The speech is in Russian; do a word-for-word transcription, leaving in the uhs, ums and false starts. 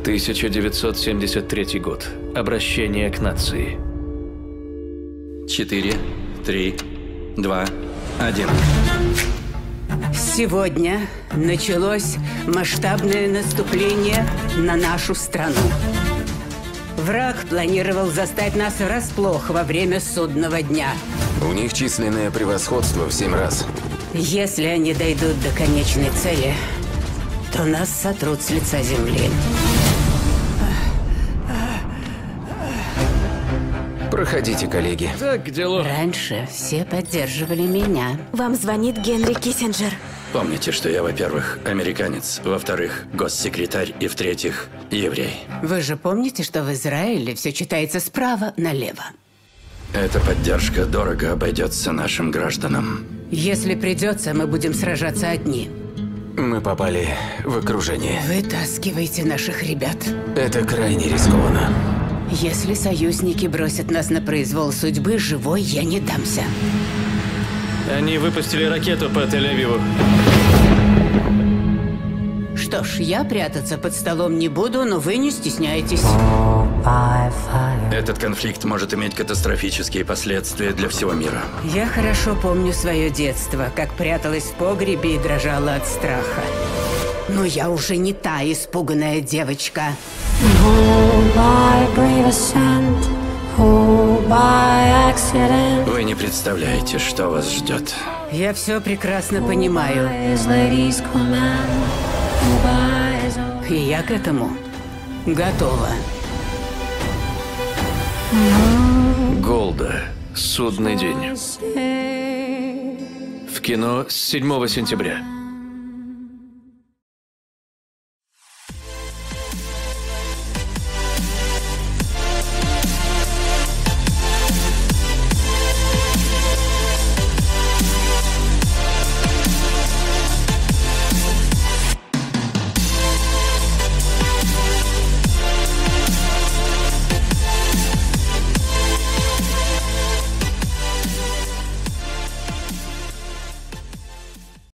тысяча девятьсот семьдесят третий год. Обращение к нации. Четыре, три, два, один. Сегодня началось масштабное наступление на нашу страну. Враг планировал застать нас врасплох во время судного дня. У них численное превосходство в семь раз. Если они дойдут до конечной цели, то нас сотрут с лица земли. Проходите, коллеги. Так, к делу. Раньше все поддерживали меня. Вам звонит Генри Киссинджер. Помните, что я, во-первых, американец, во-вторых, госсекретарь и, в-третьих, еврей. Вы же помните, что в Израиле все читается справа налево? Эта поддержка дорого обойдется нашим гражданам. Если придется, мы будем сражаться одни. Мы попали в окружение. Вытаскивайте наших ребят. Это крайне рискованно. Если союзники бросят нас на произвол судьбы, живой я не дамся. Они выпустили ракету по Тель-Авиву. Что ж, я прятаться под столом не буду, но вы не стесняйтесь. Этот конфликт может иметь катастрофические последствия для всего мира. Я хорошо помню свое детство, как пряталась в погребе и дрожала от страха. Но я уже не та испуганная девочка. Вы не представляете, что вас ждет. Я все прекрасно понимаю. И я к этому готова. Голда. Судный день. В кино с седьмого сентября.